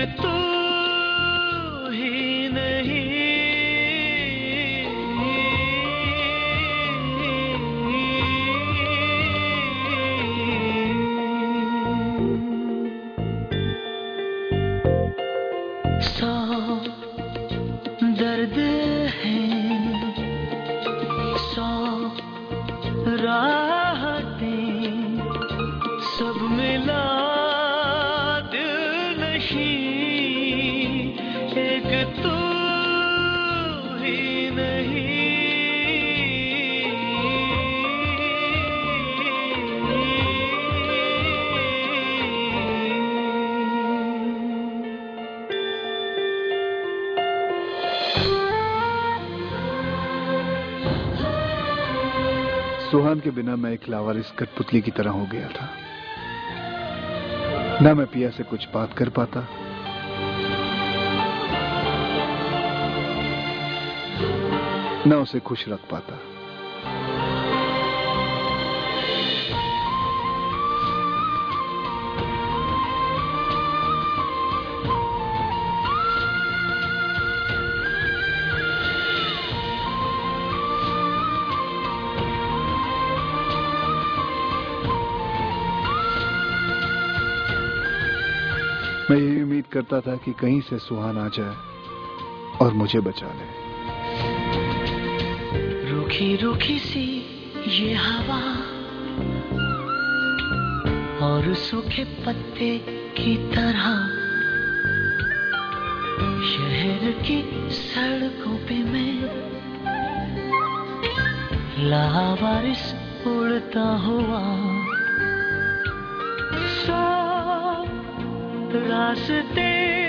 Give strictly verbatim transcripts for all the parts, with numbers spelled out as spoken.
तू ही नहीं। सौ दर्द है, सौ राहतें, सब मिला दिल नशीं, एक तू ही नहीं। सुहान के बिना मैं एक लावारिस कठपुतली की तरह हो गया था। ना मैं पिया से कुछ बात कर पाता, ना उसे खुश रख पाता। मैं यही उम्मीद करता था कि कहीं से सुहान आ जाए और मुझे बचा ले। रूखी रूखी सी ये हवा और सूखे पत्ते की तरह शहर की सड़कों पे मैं लावारिस उड़ता हुआ। सौ रास्ते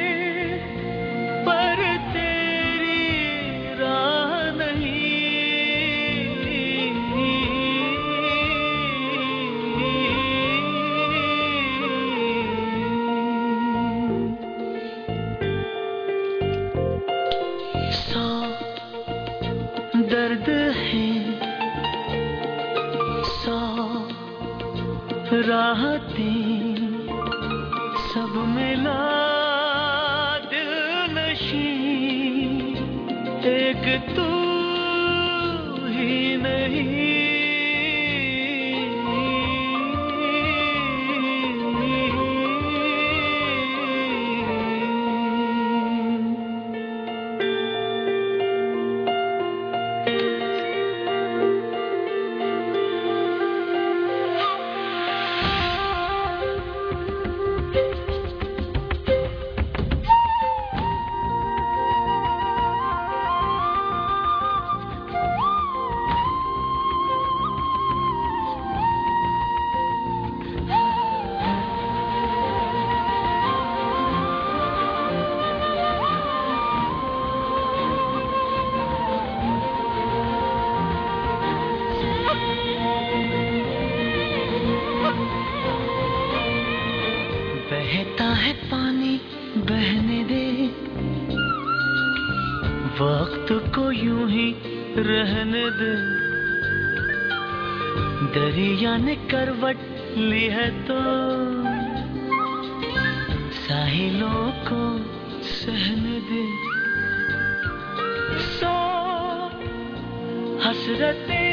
पर तेरी राह नहीं। सौ दर्द है, सौ राहतें, सब मिला दिल नशीं, एक तू ही नहीं। बहता है पानी बहने दे, वक्त को यूं ही रहने दे। दरिया ने करवट ली है तो साहिलों को सहने दे। सौ हसरतें